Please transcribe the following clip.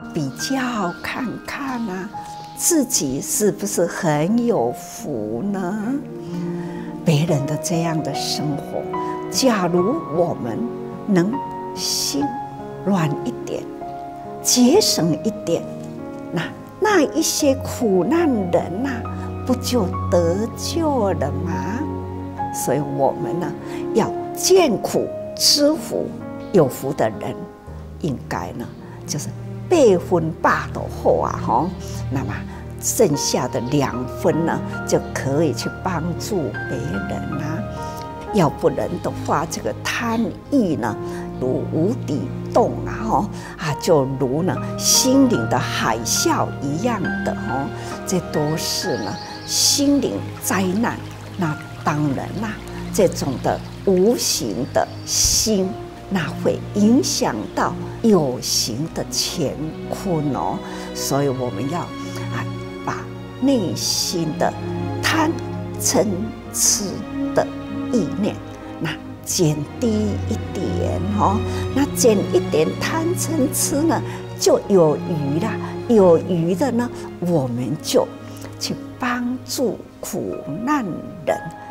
比较看看啊，自己是不是很有福呢？别人的这样的生活，假如我们能心软一点，节省一点，那一些苦难人呐，不就得救了吗？所以我们呢，要见苦知福，有福的人，应该呢，就是8分8斗后啊，那么剩下的2分呢，就可以去帮助别人啊。要不然的话，这个贪欲呢，如无底洞就如呢心灵的海啸一样的这都是呢心灵灾难。那当然啦，这种的无形的心，那会影响到有形的乾坤所以我们要把内心的贪嗔痴的意念减低一点那减一点贪嗔痴呢，就有余啦。有余的呢，我们就去帮助苦难人。